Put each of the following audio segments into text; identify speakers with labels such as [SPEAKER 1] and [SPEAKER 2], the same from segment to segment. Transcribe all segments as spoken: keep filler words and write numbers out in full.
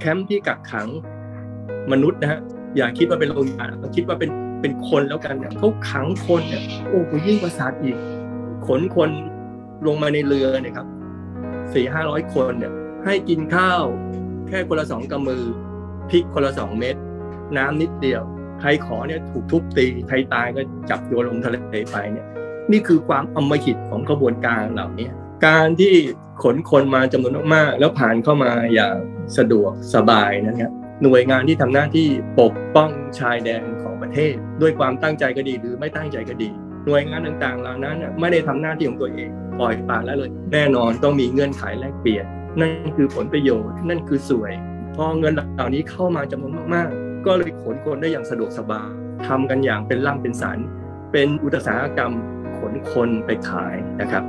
[SPEAKER 1] แคมป์ที่กักขังมนุษย์นะฮะอย่าคิดว่าเป็นโรงงานคิดว่าเป็นเป็นคนแล้วกันเนี่ยเขาขังคนเนี่ยโอ้โหยิ่งกว่าสัตว์อีกขนคนลงมาในเรือเนี่ยครับสี่ห้าร้อยคนเนี่ยให้กินข้าวแค่คนละสองกำมือพริกคนละสองเม็ดน้ำนิดเดียวใครขอเนี่ยถูกทุบตีใครตายก็จับโยนลงทะเลไปเนี่ยนี่คือความอำมหิตของกระบวนการเหล่านี้การที่ขนคนมาจำนวนมากๆแล้วผ่านเข้ามาอย่างสะดวกสบายนะครับหน่วยงานที่ทำหน้าที่ปกป้องชายแดนของประเทศด้วยความตั้งใจก็ดีหรือไม่ตั้งใจก็ดีหน่วยงานต่างๆเหล่านั้นไม่ได้ทำหน้าที่ของตัวเองปล่อยปละละเลยแน่นอนต้องมีเงื่อนไขแลกเปลี่ยนนั่นคือผลประโยชน์นั่นคือสวยพอเงินเหล่านี้เข้ามาจำนวนมากๆก็เลยขนคนได้อย่างสะดวกสบายทำกันอย่างเป็นล่ำเป็นสันเป็นอุตสาหกรรมขนคนไปขายนะครับ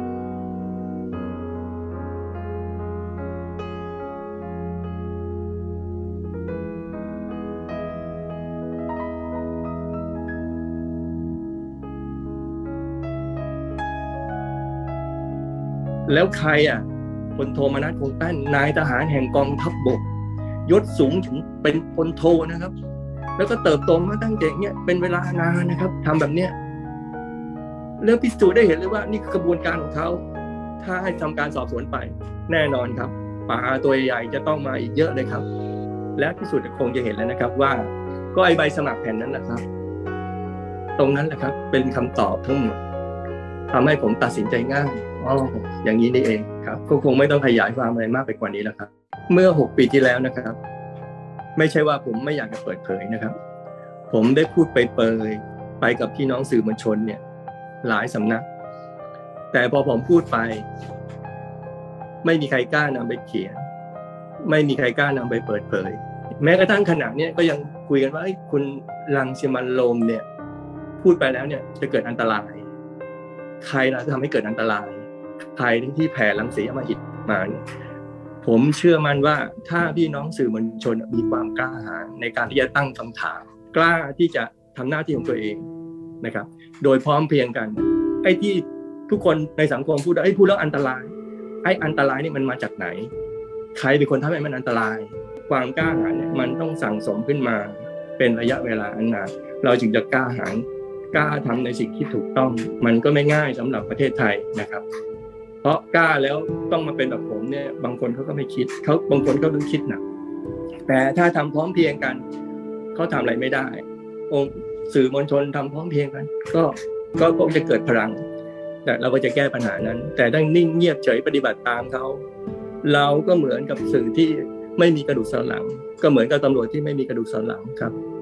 [SPEAKER 1] แล้วใครอ่ะพลโทมนัส คงแป้นนายทหารแห่งกองทัพบกยศสูงถึงเป็นพลโทนะครับแล้วก็เติบโตมาตั้งแต่เนี้ยเป็นเวลานานนะครับทำแบบเนี้ยเรื่องพิสูจน์ได้เห็นเลยว่านี่คือกระบวนการของเขาถ้าให้ทำการสอบสวนไปแน่นอนครับปลาตัวใหญ่จะต้องมาอีกเยอะเลยครับและที่สุดคงจะเห็นแล้วนะครับว่าก็ไอใบสมัครแผ่นนั้นแหละครับตรงนั้นแหละครับเป็นคำตอบทั้งหมดทำให้ผมตัดสินใจง่ายอ๋ออย่างนี้นี่เองครับก็คงไม่ต้องขยายความอะไรมากไปกว่านี้แล้วครับเมื่อหกปีที่แล้วนะครับไม่ใช่ว่าผมไม่อยากจะเปิดเผยนะครับผมได้พูดไปเปยไปกับพี่น้องสื่อมวลชนเนี่ยหลายสำนักแต่พอผมพูดไปไม่มีใครกล้านำไปเขียนไม่มีใครกล้านำไปเปิดเผยแม้กระทั่งขณะนี้ก็ยังคุยกันว่าคุณรังสิมันต์โรมเนี่ยพูดไปแล้วเนี่ยจะเกิดอันตรายใครล่ะทำให้เกิดอันตรายใครที่แผ่รังสีอำมหิตมาเนี่ยผมเชื่อมั่นว่าถ้าพี่น้องสื่อมวลชนมีความกล้าหาญในการที่จะตั้งคำถามกล้าที่จะทำหน้าที่ของตัวเองนะครับโดยพร้อมเพรียงกันไอ้ที่ทุกคนในสังคมพูดไอ้พูดแล้วอันตรายไอ้อันตรายนี่มันมาจากไหนใครเป็นคนทำให้มันอันตรายความกล้าหาญเนี่ยมันต้องสั่งสมขึ้นมาเป็นระยะเวลาอันนานเราจึงจะกล้าหาญกล้าทำในสิ่งที่ถูกต้องมันก็ไม่ง่ายสำหรับประเทศไทยนะครับเพราะกล้าแล้วต้องมาเป็นแบบผมเนี่ยบางคนเขาก็ไม่คิดเขาบางคนก็ต้องคิดหนักแต่ถ้าทำพร้อมเพรียงกันเขาทำอะไรไม่ได้องค์สื่อมวลชนทำพร้อมเพรียงกันก็ก็คงจะเกิดพลังแต่เราก็จะแก้ปัญหานั้นแต่ถ้านิ่งเงียบเฉยปฏิบัติตามเขาเราก็เหมือนกับสื่อที่ไม่มีกระดูกสันหลังก็เหมือนกับตำรวจที่ไม่มีกระดูกสันหลังครับ